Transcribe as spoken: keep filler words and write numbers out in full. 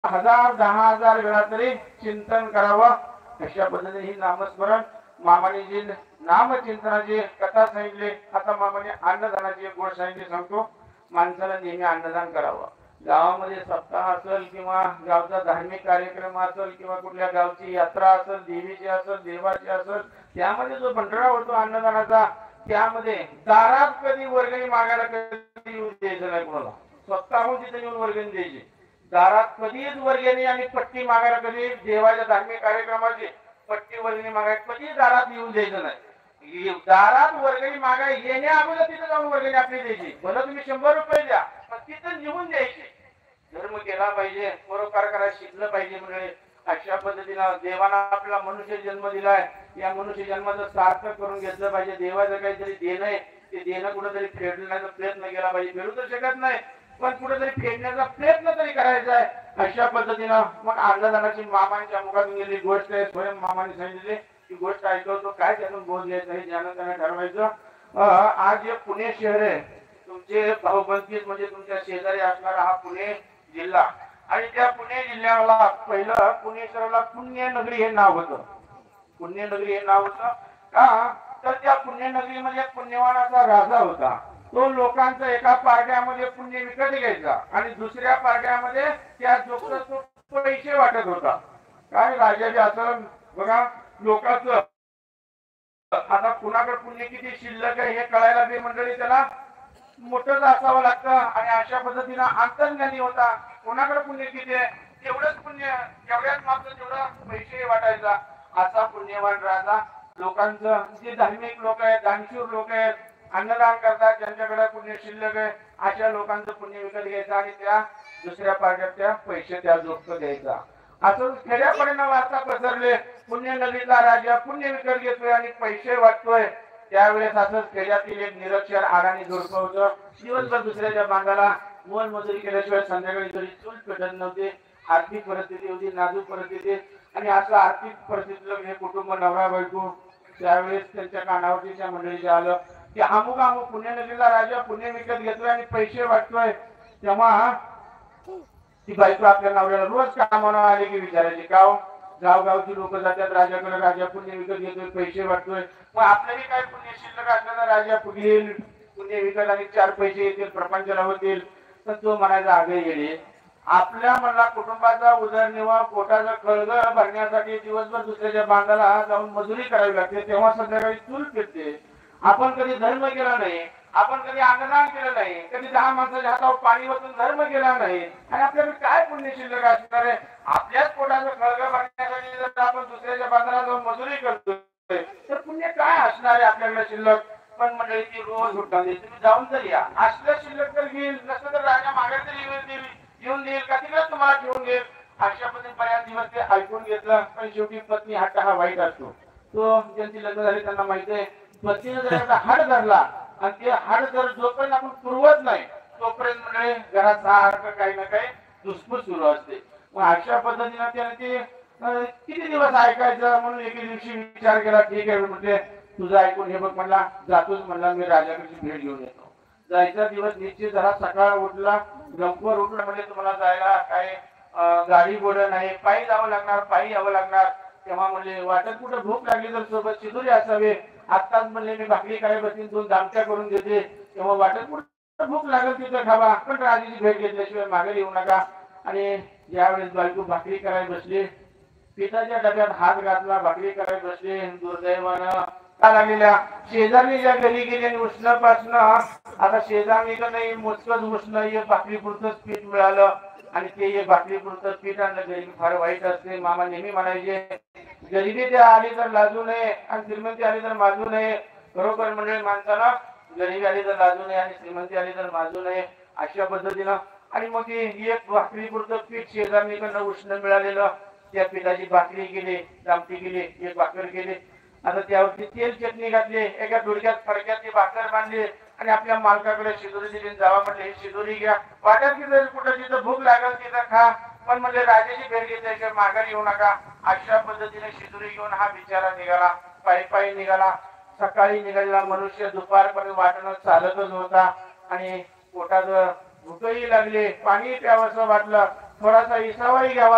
हजार दहा हजार वेळा तरी चिंतन करावं। अशा पद्धतीने ही नामस्मरण मामाने जी नामचिंतनाची कथा सांगितली। आता मामाने अन्नदानाची एक गोष्ट सांगितली सांगतो। माणसाला नेहमी अन्नदान करावं। गावामध्ये सप्ताह असेल किंवा गावचा धार्मिक कार्यक्रम असेल किंवा कुठल्या गावची यात्रा असेल, देवीची असेल, देवाची असेल, त्यामध्ये जो भंडारा होतो अन्नदानाचा, त्यामध्ये दारात कधी वर्गणी मागायला कधी येऊ द्यायचं नाही कोणाला। स्वतःहून तिथे येऊन वर्गणी द्यायची। दारात कधीच वर्गणी आणि पट्टी मागायला कधी देवाच्या धार्मिक कार्यक्रमाची पट्टी वर्गणी मागायला कधी दारात येऊन द्यायचं नाही। दारात वर्गणी मागाय येण्या अगोदर तिथे जाऊन वर्गणी आपली द्यायची। भलं तुम्ही शंभर रुपये द्या, पण तिथं निघून द्यायची। धर्म केला पाहिजे, परोपकार करायला शिकलं पाहिजे। म्हणजे अशा पद्धतीनं देवाना आपला मनुष्य जन्म दिलाय, या मनुष्य जन्माचं सार्थक करून घेतलं पाहिजे। देवाचं काहीतरी देणं आहे, ते देणं कुठेतरी फेडण्याचा प्रयत्न केला पाहिजे। फेडू तर शकत नाही, पण कुठेतरी फेडण्याचा प्रयत्न तरी करायचा आहे। अशा पद्धतीनं मग अन्नदानाची मामांच्या मुखातून गेली गोष्ट आहे, स्वयं मामाने सांगितली। ती गोष्ट ऐकवतो, काय त्यातून बोध घ्यायचं हे ज्ञान त्यांना ठरवायचं। आज जे पुणे शहर आहे, तुमचे भाऊबंदकीत म्हणजे तुमच्या शेजारी असणारा हा पुणे जिल्हा, आणि त्या पुणे जिल्ह्याला पहिलं पुणे शहराला पुण्यनगरी हे नाव होतं। पुण्यनगरी हे नाव होतं का, तर त्या पुण्यनगरीमध्ये पुण्यवान असा राजा होता। तो लोकांचा एका पारड्यामध्ये पुण्य विकत घ्यायचा आणि दुसऱ्या पारड्यामध्ये त्या जोगचा पैसे वाटत होता। काय राजाचे असं बघा लोकांचं, आता कुणाकडे पुण्य किती शिल्लक आहे हे कळायला बी मंडळी त्याला मोठंच असावं लागतं। आणि अशा पद्धतीनं अंतर्ज्ञानी होता। कोणाकडे पुण्य किती आहे तेवढंच पुण्य, तेवढ्याच मात्र तेवढं पैसे वाटायचा असा पुण्यवान राजा। लोकांचं जे धार्मिक लोक आहेत, दानशूर लोक आहेत, अन्नदान करतात, ज्यांच्याकडे पुण्य शिल्लक आहे, अशा लोकांचं पुण्य विकत घ्यायचं आणि त्या दुसऱ्या पारड्यात त्या पैसे त्या जोगत द्यायचा। असं खेड्यापर्यंत वार्ता पसरले। पुण्यनगरीतला राजा पुण्य विकत घेतोय आणि पैसे वाटतोय। त्यावेळेस असंच खेड्यातील एक निरक्षर अडाणी झोडपं होतं। दिवसभर दुसऱ्याच्या बांधाला मोल मजुरी केल्याशिवाय संध्याकाळी तरी चूल पेटत नव्हते। आर्थिक परिस्थिती होती, नाजूक परिस्थिती, आणि असं आर्थिक परिस्थितीचं हे कुटुंब नवरा बायको। त्यावेळेस त्यांच्या कानावरती त्या मंडळीच्या आलं की अमुक अमुक पुण्यनगरीला राजा पुण्य विकत घेतोय आणि पैसे वाटतोय। तेव्हा ती बायको आपल्या नवऱ्याला रोज कामाला आले की विचारायची, का हो गावगावची लोक जातात राजाकडे, राजा पुण्य विकत घेतोय, पैसे वाटतोय, मग आपल्याही काय पुण्य शिल्लक असल्यानं राजा पुगेल पुण्य विकत आणि चार पैसे येतील, प्रपंचाला होतील। तर तो म्हणायचा, आगे येणे आपल्या मला कुटुंबाचा उदरनिर्वाह पोटाचा कळग भरण्यासाठी दिवसभर दुसऱ्याच्या बांधाला जाऊन मजुरी करावी लागते, तेव्हा संध्याकाळी चूल पेटते। आपण कधी धर्म केला नाही, आपण कधी अन्नदान केलं नाही, कधी दहा माणसाच्या हातावर पाणी वाचून धर्म केला नाही, आणि आपल्याकडे काय पुण्य शिल्लक असणार आहे? आपल्याच पोटाचं कळग भरण्यासाठी जर आपण दुसऱ्याच्या बांधाला जाऊन मजुरी करतोय तर पुण्य काय असणार आहे आपल्याकडे शिल्लक? पण मंडळी ती रोज उठतात, तुम्ही जाऊन तर या, असलं शिल्लक तर घेईल, नसलं तर राजा मागे तरी येईल येऊन देईल का, तिकडे तुम्हाला ठेवून देईल। अशा पद्धतीने बऱ्याच दिवस ते ऐकून घेतलं, पण शेवटी पत्नी हट्ट हा वाईट असतो। तो ज्यांची लग्न झाली त्यांना माहिती आहे, पत्नीने जर एकदा हाड धरला आणि ते हाड जर जोपर्यंत आपण पुरवत नाही तोपर्यंत म्हणजे घरात सारखं काही ना काही धुसफूस सुरू असते। मग अशा पद्धतीने त्याने ते किती दिवस ऐकायचं, म्हणून एके दिवशी विचार केला, ठीक आहे म्हणजे तुझं ऐकून हे बघ म्हणला, जातोच म्हणला मी राजाकडची भेट घेऊन येतो। जायचा दिवस निश्चित झाला, सकाळ उठला, लवकर उठला, म्हणजे तुम्हाला जायला काय गाडी घोडं नाही, पायी जावं लागणार, पायी यावं लागणार। तेव्हा म्हणले वाटत कुठं भूक लागली तर सोबत शिदुरी असावे, आत्ताच म्हणले मी भाकरी काय बसून दोन दामट्या करून देते, तेव्हा वाटत कुठं भूक लागेल तिथं खावा, पण राजाची भेट घेतल्याशिवाय मागे येऊ नका। आणि ज्यावेळेस बायको भाकरी करायला बसली, पिठाच्या डब्यात हात घातला, भाकरी करायला बसली, दुर्दैवानं का लागलेल्या शेजारणीच्या घरी गेली आणि उष्णपासनं आता शेजारणी का नाही मोजकच उष्ण हे भाकरी पुरतच पीठ मिळालं, आणि ते एक भाकरी पुरतं पीठ आणलं। गरीबी फार वाईट असते। मामा नेहमी म्हणायचे, गरिबी ते आली तर लाजू नये आणि श्रीमंती आली तर माजू नये। बरोबर मंडळी, माणसाला गरिबी आली तर लाजू नये आणि श्रीमंती आली तर माजू नये, अशा पद्धतीनं। आणि मग एक भाकरी पुरतं पीठ शेजारणीकडनं उष्ण मिळालेलं, त्या पिठाची भाकरी केली, दामटी केली, एक भाकर केली, आता त्यावरती तेल चटणी घातली, एका डोळक्यात फडक्यात ती भाकर बांधली आणि आपल्या मालकाकडे शिदोरी दिली, जावा म्हटले ही शिदोरी घ्या, वाटत की जर कुठं जिथं भूक लागेल तिथं खा, पण म्हणले राजाची भेट घेतल्याशिवाय माघारी येऊ नका। अशा पद्धतीने शिदोरी घेऊन हा बिचारा निघाला, पायी पायी निघाला। सकाळी निघालेला मनुष्य दुपारपर्यंत वाटणं चालतच होता, आणि पोटात भूकही लागली, पाणी प्यावंसं वाटलं, थोडासा इसावाही घ्यावा